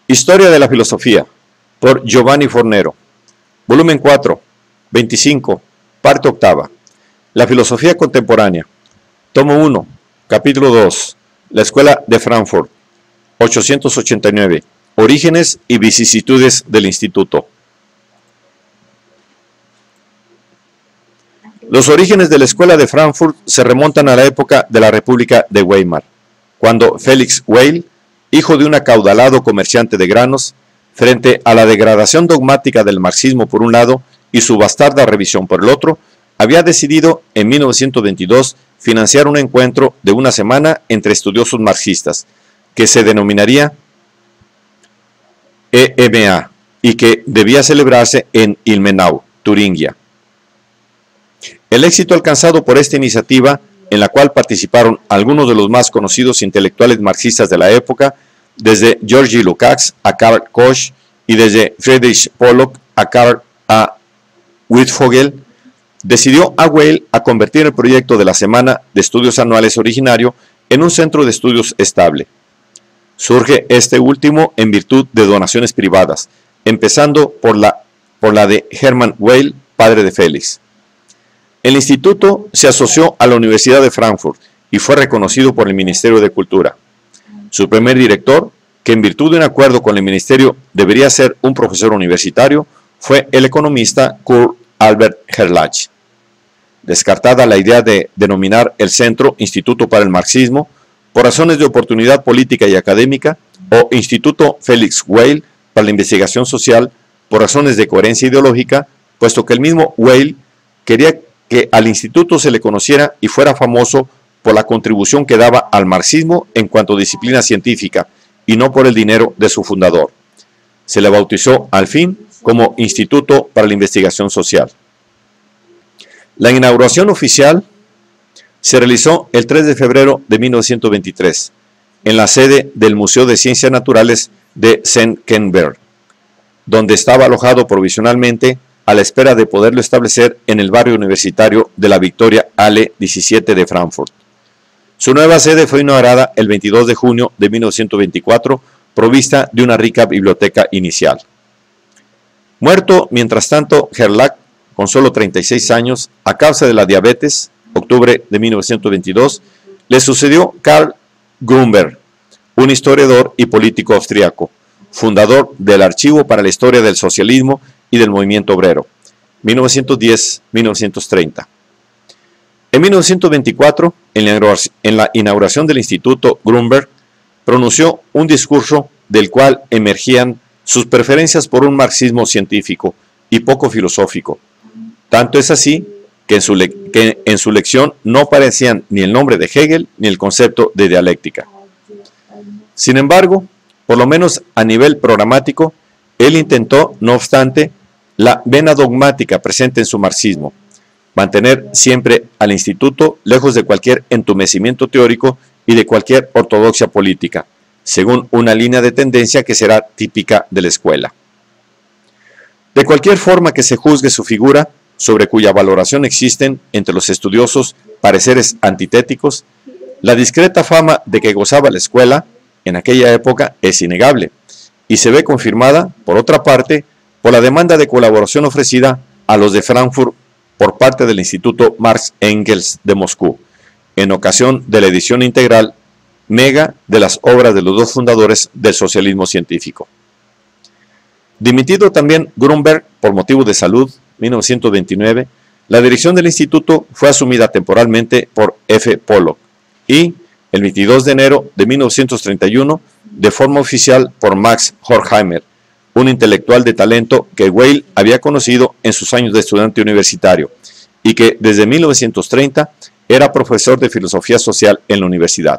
Historia de la filosofía, por Giovanni Fornero. Volumen 4, 25, parte octava. La filosofía contemporánea. Tomo 1, capítulo 2. La Escuela de Frankfurt, 889. Orígenes y vicisitudes del Instituto. Los orígenes de la Escuela de Frankfurt se remontan a la época de la República de Weimar, cuando Felix Weil, hijo de un acaudalado comerciante de granos, frente a la degradación dogmática del marxismo por un lado y su bastarda revisión por el otro, había decidido en 1922 financiar un encuentro de una semana entre estudiosos marxistas, que se denominaría EMA y que debía celebrarse en Ilmenau, Turingia. El éxito alcanzado por esta iniciativa, en la cual participaron algunos de los más conocidos intelectuales marxistas de la época, desde Georgy Lukács a Karl Koch y desde Friedrich Pollock a Karl A. Wittfogel, decidió a Weil a convertir el proyecto de la Semana de Estudios Anuales originario en un centro de estudios estable. Surge este último en virtud de donaciones privadas, empezando por la de Hermann Weil, padre de Félix. El instituto se asoció a la Universidad de Frankfurt y fue reconocido por el Ministerio de Cultura. Su primer director, que en virtud de un acuerdo con el Ministerio debería ser un profesor universitario, fue el economista Kurt Albert Gerlach. Descartada la idea de denominar el centro Instituto para el Marxismo, por razones de oportunidad política y académica, o Instituto Felix Weil para la Investigación Social, por razones de coherencia ideológica, puesto que el mismo Weil quería que al instituto se le conociera y fuera famoso por la contribución que daba al marxismo en cuanto a disciplina científica, y no por el dinero de su fundador. Se le bautizó al fin como Instituto para la Investigación Social. La inauguración oficial se realizó el 3 de febrero de 1923, en la sede del Museo de Ciencias Naturales de Senckenberg, donde estaba alojado provisionalmente a la espera de poderlo establecer en el barrio universitario de la Victoria Halle 17 de Frankfurt. Su nueva sede fue inaugurada el 22 de junio de 1924, provista de una rica biblioteca inicial. Muerto, mientras tanto, Gerlach, con solo 36 años, a causa de la diabetes, octubre de 1922, le sucedió Karl Grünberg, un historiador y político austriaco, fundador del Archivo para la Historia del Socialismo y del Movimiento Obrero, 1910-1930. En 1924, en la inauguración del Instituto, Grünberg pronunció un discurso del cual emergían sus preferencias por un marxismo científico y poco filosófico. Tanto es así que en su lección no aparecían ni el nombre de Hegel ni el concepto de dialéctica. Sin embargo, por lo menos a nivel programático, él intentó, no obstante, la vena dogmática presente en su marxismo, mantener siempre al instituto lejos de cualquier entumecimiento teórico y de cualquier ortodoxia política, según una línea de tendencia que será típica de la escuela. De cualquier forma que se juzgue su figura, sobre cuya valoración existen entre los estudiosos pareceres antitéticos, la discreta fama de que gozaba la escuela en aquella época es innegable, y se ve confirmada, por otra parte, por la demanda de colaboración ofrecida a los de Frankfurt por parte del Instituto Marx Engels de Moscú, en ocasión de la edición integral mega de las obras de los dos fundadores del socialismo científico. Dimitido también Grünberg por motivo de salud, 1929, la dirección del instituto fue asumida temporalmente por F. Pollock y, el 22 de enero de 1931, de forma oficial por Max Horkheimer, un intelectual de talento que Weil había conocido en sus años de estudiante universitario y que desde 1930 era profesor de filosofía social en la universidad.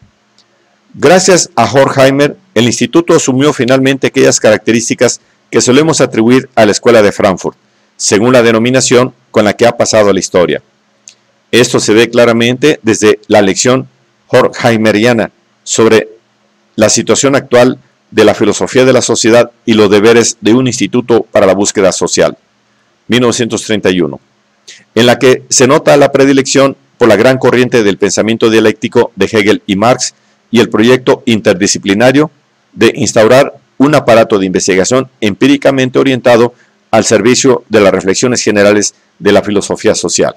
Gracias a Horkheimer, el instituto asumió finalmente aquellas características que solemos atribuir a la Escuela de Frankfurt, según la denominación con la que ha pasado a la historia. Esto se ve claramente desde la lección horkheimeriana sobre la situación actual de la filosofía de la sociedad y los deberes de un instituto para la búsqueda social, 1931, en la que se nota la predilección por la gran corriente del pensamiento dialéctico de Hegel y Marx y el proyecto interdisciplinario de instaurar un aparato de investigación empíricamente orientado al servicio de las reflexiones generales de la filosofía social.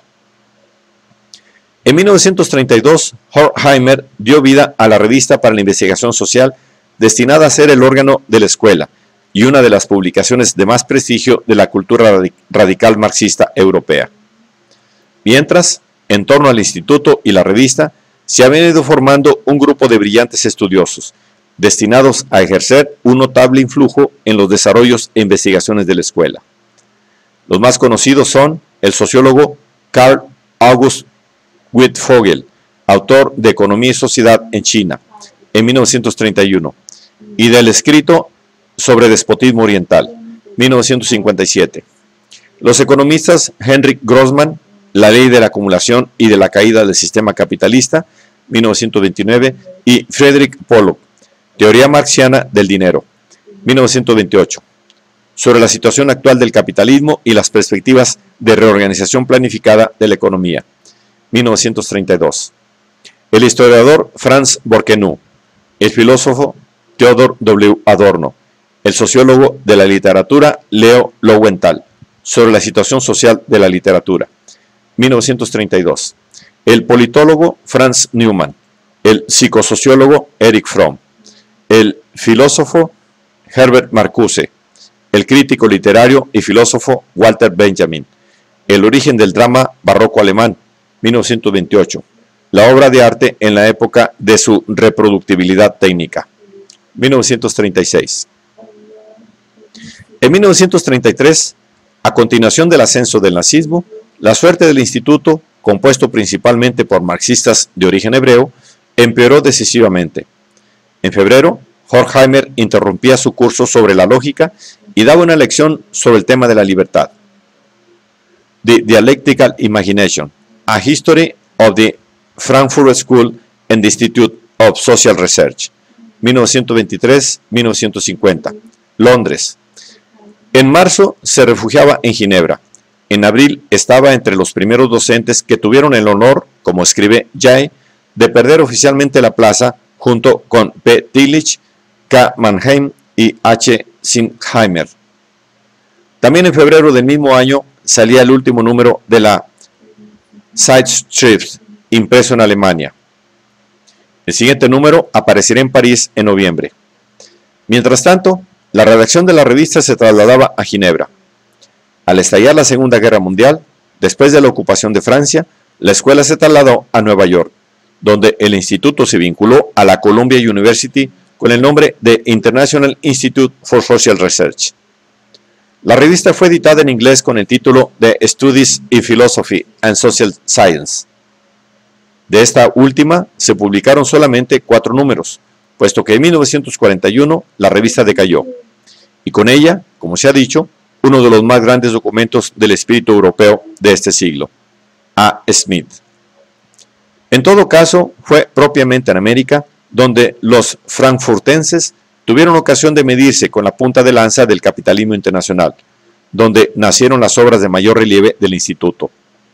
En 1932, Horkheimer dio vida a la Revista para la Investigación Social, destinada a ser el órgano de la escuela y una de las publicaciones de más prestigio de la cultura radical marxista europea. Mientras, en torno al instituto y la revista, se ha venido formando un grupo de brillantes estudiosos, destinados a ejercer un notable influjo en los desarrollos e investigaciones de la escuela. Los más conocidos son el sociólogo Carl August Wittfogel, autor de Economía y Sociedad en China, en 1931, y del escrito sobre despotismo oriental, 1957. Los economistas Henrik Grossman, La ley de la acumulación y de la caída del sistema capitalista, 1929, y Friedrich Pollock, Teoría marxiana del dinero, 1928, sobre la situación actual del capitalismo y las perspectivas de reorganización planificada de la economía, 1932. El historiador Franz Borkenau, el filósofo Theodor W. Adorno, el sociólogo de la literatura Leo Lowenthal, sobre la situación social de la literatura, 1932. El politólogo Franz Newman, el psicosociólogo Erich Fromm, el filósofo Herbert Marcuse, el crítico literario y filósofo Walter Benjamin, El origen del drama barroco alemán, 1928, la obra de arte en la época de su reproductibilidad técnica, 1936. En 1933, a continuación del ascenso del nazismo, la suerte del instituto, compuesto principalmente por marxistas de origen hebreo, empeoró decisivamente. En febrero, Horkheimer interrumpía su curso sobre la lógica y daba una lección sobre el tema de la libertad. The Dialectical Imagination, A History of the Frankfurt School and the Institute of Social Research, 1923-1950, Londres. En marzo se refugiaba en Ginebra. En abril estaba entre los primeros docentes que tuvieron el honor, como escribe Jay, de perder oficialmente la plaza junto con P. Tillich, K. Mannheim y H. Singheimer. También en febrero del mismo año salía el último número de la Zeitschrift, impreso en Alemania. El siguiente número aparecerá en París en noviembre. Mientras tanto, la redacción de la revista se trasladaba a Ginebra. Al estallar la Segunda Guerra Mundial, después de la ocupación de Francia, la escuela se trasladó a Nueva York, donde el instituto se vinculó a la Columbia University con el nombre de International Institute for Social Research. La revista fue editada en inglés con el título de Studies in Philosophy and Social Science. De esta última se publicaron solamente 4 números, puesto que en 1941 la revista decayó, y con ella, como se ha dicho, uno de los más grandes documentos del espíritu europeo de este siglo, A. Smith. En todo caso, fue propiamente en América donde los frankfurtenses tuvieron ocasión de medirse con la punta de lanza del capitalismo internacional, donde nacieron las obras de mayor relieve del instituto.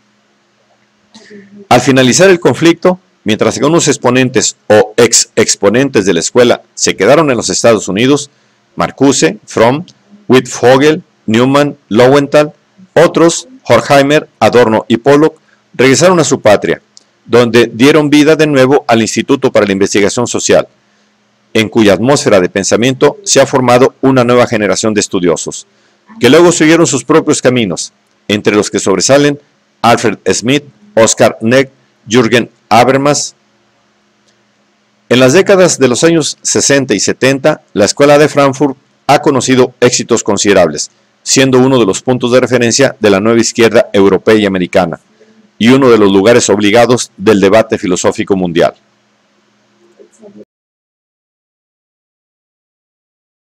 Al finalizar el conflicto, mientras que unos exponentes o ex-exponentes de la escuela se quedaron en los Estados Unidos, Marcuse, Fromm, Wittfogel, Newman, Lowenthal, otros, Horkheimer, Adorno y Pollock, regresaron a su patria, donde dieron vida de nuevo al Instituto para la Investigación Social, en cuya atmósfera de pensamiento se ha formado una nueva generación de estudiosos, que luego siguieron sus propios caminos, entre los que sobresalen Alfred Smith, Oscar Neck, Jürgen Habermas. En las décadas de los años 60 y 70, la Escuela de Frankfurt ha conocido éxitos considerables, siendo uno de los puntos de referencia de la nueva izquierda europea y americana, y uno de los lugares obligados del debate filosófico mundial.